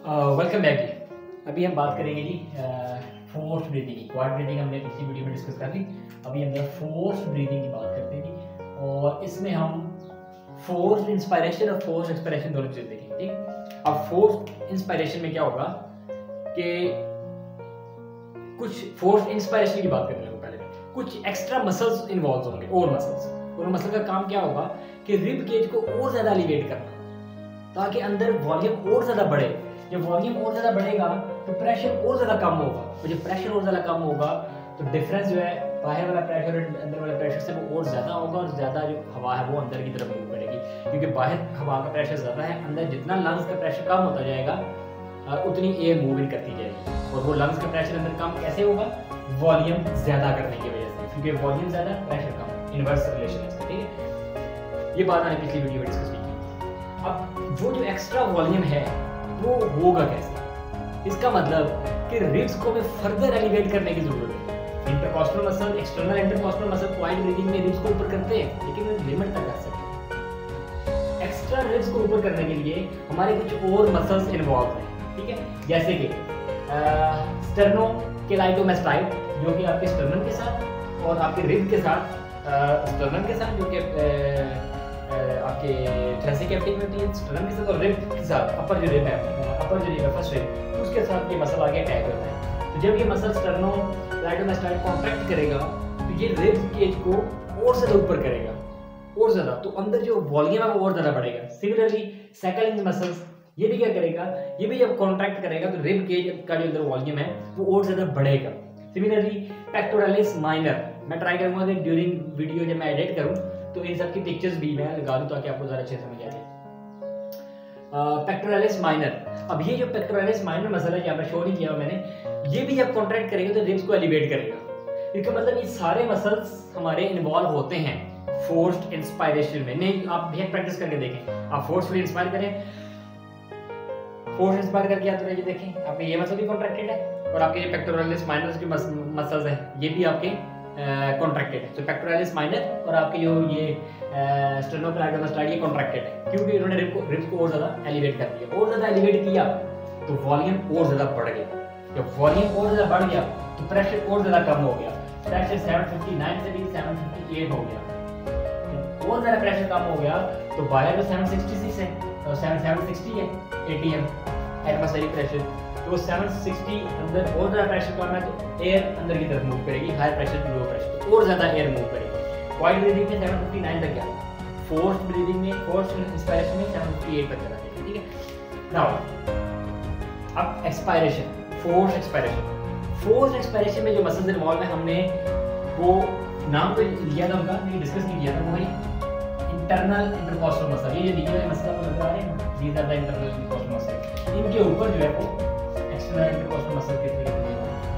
Welcome back जी। अभी हम बात करेंगे जी फोर्स ब्रीदिंग की। क्वाड ब्रीदिंग हमने पिछली वीडियो में डिस्कस कर ली। अभी हम फोर्स ब्रीदिंग की बात करते हैं जी, और इसमें हम फोर्स इंस्पायरेशन और फोर्स एक्सपायरेशन दोनों चीज़ देखेंगे। ठीक, अब फोर्स इंस्पायरेशन में क्या होगा कि कुछ फोर्स इंस्पायरेशन की बात करने लगे। पहले कुछ एक्स्ट्रा मसल्स इन्वॉल्व होंगे और मसल का काम क्या होगा कि रिब केज को और ज़्यादा एलिवेट करना ताकि अंदर वॉल्यूम और ज़्यादा बढ़े। जब वॉल्यूम और ज़्यादा बढ़ेगा तो प्रेशर और ज़्यादा कम होगा, और जब प्रेशर और ज़्यादा कम होगा तो डिफरेंस जो है बाहर वाला प्रेशर और अंदर वाले प्रेशर से वो और ज़्यादा होगा, और ज़्यादा जो हवा है वो अंदर की तरफ मूव करेगी, क्योंकि बाहर हवा का प्रेशर ज़्यादा है। अंदर जितना लंग्स का प्रेशर कम होता जाएगा उतनी एयर मूव इन करती जाएगी, और वो लंग्स का प्रेशर अंदर कम कैसे होगा? वॉल्यूम ज़्यादा करने की वजह से, क्योंकि वॉल्यूम ज़्यादा प्रेशर कम, इनवर्स रिलेशन है। ठीक है, ये बात मैंने पिछली वीडियो में डिस्कस की। अब जो एक्स्ट्रा वॉल्यूम है वो होगा कैसे? इसका मतलब कि रिब्स को हमें फर्दर एलिवेट करने की जरूरत है। Intercostal muscle, external intercostal muscle quad breathing में रिब्स को ऊपर करते हैं, लेकिन लिमिट तक कर सकते हैं। एक्स्ट्रा रिब्स को ऊपर करने के लिए हमारे कुछ और मसल्स इन्वॉल्व हैं। ठीक है, जैसे कि स्टर्नोकेलाइडोमास्टाइड जो कि आपके स्टर्नम के साथ और आपके रिब के साथ, स्टर्नम के साथ जो कि आपके थोरेसिक कैविटी में होती है, स्टर्नम के साथ और रिब के साथ, अपर जो रिब है फर्स्ट रिब, उसके साथ ये मसल आगे अटैच होता है। तो जब ये मसल स्टर्नोकेलाइडोमास्टाइड कॉन्ट्रैक्ट करेगा तो ये रिब केज को और ज्यादा ऊपर करेगा, और ज्यादा, तो अंदर जो वॉल्यूम है वो और ज्यादा बढ़ेगा। सिमिलरली सैकलिंग मसल्स ये भी क्या करेगा, ये भी जब कॉन्ट्रैक्ट करेगा तो रिब केज का जो अंदर वॉल्यूम है वो और ज्यादा बढ़ेगा। सिमिलरली पेक्टोरलिस माइनर, मैं ट्राई करूंगा कि ड्यूरिंग वीडियो जब मैं एडिट करूं तो इन सब की पिक्चर्स भी मैं लगा दूं ताकि आपको ज़्यादा अच्छे समझ आ जाए। पेक्टोरलिस माइनर, अब ये जो पेक्टोरलिस माइनर मसल है, यहाँ पर शो नहीं किया मैंने, ये भी जब कॉन्ट्रैक्ट करेगा तो रिब्स को एलिवेट करेगा। इसका मतलब ये सारे मसल्स हमारे इन्वॉल्व होते हैं फोर्स्ड इंस्पायरेशन में। नहीं, आप भी प्रैक्टिस करके देखें, आप फोर्सफुली इंस्पायर करें, फोर्स इंस्पायर करके आते रहिए, देखें आपके ये मसल भी कॉन्ट्रैक्टेड है, और आपके ये पेक्टोरलिस माइनर के मसल्स हैं ये भी आपके कॉन्ट्रैक्टेड है। तो पेक्टोरलिस माइनर और आपके जो ये स्टर्नोकेलाइडोमास्टाइड ये कॉन्ट्रैक्टेड है, क्योंकि इन्होंने रिब्स को और ज़्यादा एलिवेट कर दिया। और ज़्यादा एलिवेट किया तो वॉल्यूम और ज़्यादा बढ़ गया। जब वॉल्यूम और ज़्यादा बढ़ गया तो प्रेशर और ज़्यादा कम हो गया। प्रेशर 759 से भी 758 हो गया। और ज़्यादा प्रेशर कम हो गया तो बाहर में 766 है और 760 है एटीएम एटमॉस्फेरिक प्रेशर, तो 760 अंदर और ज़्यादा प्रेशर कम है तो एयर अंदर की तरफ मूव करेगी, high pressure to low pressure, तो और ज़्यादा एयर मूव करेगी। क्वाड ब्रीदिंग में 759 तक गया, फोर्स ब्रीदिंग में, फोर्स इंस्पायरेशन में 758 तक चला गया। ठीक है, नाउ अब एक्सपायरेशन, फोर्स एक्सपायरेशन में जो मसल्स इन्वॉल्व है हमने वो नाम तो लिया था उनका, लेकिन डिस्कस नहीं किया था, वो है इंटरनल इंटरकॉस्टल मसल। ये जो नीचे वाले मसल आपको नजर आ रहे हैं, these are the internal intercostal muscle, इनके ऊपर जो है वो एक्सटर्नल इंटरकॉस्टल मसल के तरीके से।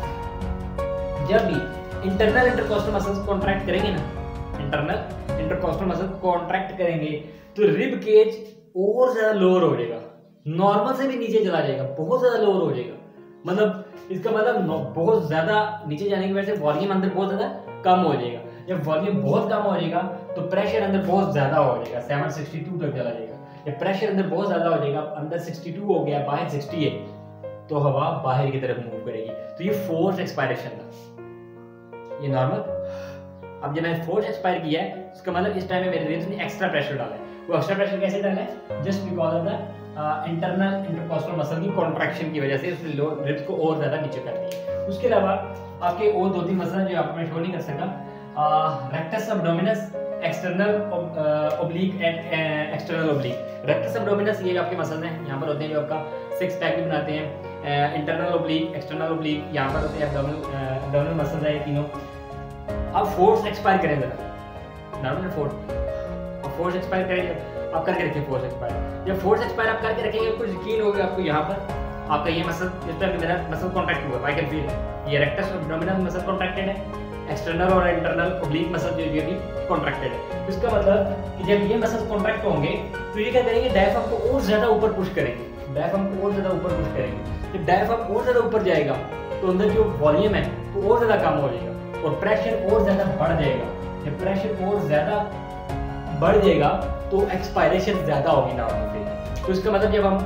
जब भी इंटरनल इंटरकॉस्टल मसल्स कॉन्ट्रैक्ट करेंगे ना, इंटरनल इंटरकॉस्टल मसल कॉन्ट्रैक्ट करेंगे तो रिब केज और ज्यादा लोअर हो जाएगा, नॉर्मल से भी नीचे चला जाएगा, बहुत ज्यादा लोअर हो जाएगा। मतलब इसका मतलब बहुत ज्यादा नीचे जाने की वजह से वॉल्यूम अंदर बहुत ज्यादा कम हो जाएगा। जब वॉल्यूम बहुत कम हो जाएगा तो प्रेशर अंदर बहुत ज्यादा हो जाएगा, 762 तक चला जाएगा। जब प्रेशर अंदर बहुत ज्यादा हो जाएगा, अंदर 62 हो गया, बाहर 60 है, तो हवा बाहर की तरफ मूव करेगी। तो ये फोर्स एक्सपायरेशन था, ये नॉर्मल। अब जब मैंने फोर्स एक्सपायर किया है उसका मतलब इस टाइम में मेरे रिब्स ने एक्स्ट्रा प्रेशर डाला है। वो एक्स्ट्रा प्रेशर कैसे डाला है? Just because of the internal intercostal muscle की कॉन्ट्रैक्शन की वजह से उसने रिब्स को और ज्यादा नीचे कर दिया। उसके अलावा आपके और दो तीन मसल जो आपको मैं शो नहीं कर सका, rectus abdominis, external oblique and external oblique. Rectus abdominis ये आपके मसल हैं, यहाँ पर होते हैं जो आपका सिक्स पैक भी बनाते हैं। इंटरनल ओब्लिक, एक्सटर्नल ओब्लिक, यहाँ पर होते हैं एब्डोमिनल मसल्स है ये तीनों। अब फोर्स एक्सपायर करें जरा, नॉर्मल फोर्स एक्सपायर करें, आप करके रखिए फोर्स एक्सपायर। जब फोर्स एक्सपायर आप करके रखेंगे कुछ यकीन होगा आपको, यहाँ पर आपका ये मसल, इस टाइम मेरा मसल कॉन्ट्रैक्ट हुआ, आई कैन फील ये रेक्टस एब्डोमिनल मसल कॉन्ट्रैक्टेड है, एक्सटर्नल और इंटरनल ओब्लिक मसल जो ये भी कॉन्ट्रैक्टेड है। इसका मतलब कि जब ये मसल कॉन्ट्रैक्ट होंगे तो ये क्या करेंगे? डायफ्राम को और ज्यादा ऊपर पुश करेंगे, डायफ्राम को और ज्यादा ऊपर पुश करेंगे। जब डायफ्राम और ज्यादा ऊपर जाएगा तो अंदर जो वॉल्यूम है वो और ज्यादा कम हो जाएगा और प्रेशर और ज्यादा बढ़ जाएगा। जब प्रेशर और ज्यादा बढ़ जाएगा तो एक्सपायरेशन ज्यादा होगी नॉर्मल से। तो इसका मतलब जब हम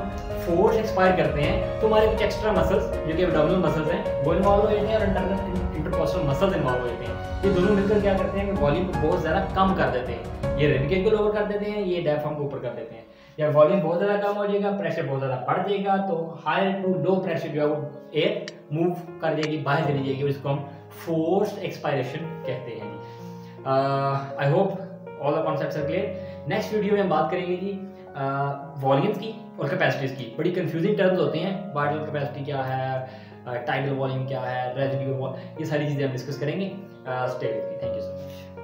फोर्स एक्सपायर करते हैं तो हमारे कुछ एक्स्ट्रा मसल्स जो कि एब्डोमिनल मसल्स हैं वो इन्वॉल्व हो जाते हैं और इंटरकोस्टल मसल्स इन्वॉल्व हो जाते हैं। ये दोनों मिलकर क्या करते हैं कि वॉल्यूम को बहुत ज़्यादा कम कर देते हैं। ये रिब केज को लोअर कर देते हैं, ये डायफ्राम को ऊपर कर देते हैं। या वॉल्यूम बहुत ज़्यादा कम हो जाएगा, प्रेशर बहुत ज़्यादा बढ़ जाएगा तो हाई टू लो प्रेशर जो है वो एयर मूव कर जाएगी, बाहर चली जाएगी, उसको हम फोर्स्ड एक्सपायरेशन कहते हैं। I hope all the concepts are clear. Next video में हम बात करेंगे जी वॉल्यूम्स की और कैपेसिटीज की। बड़ी कंफ्यूजिंग टर्म्स होते हैं, वार्डल कैपेसिटी क्या है, टाइडल वॉल्यूम क्या है, रेजिडुअल वॉल्यूम, ये सारी चीज़ें हम डिस्कस करेंगे। Stay with me, thank you so much.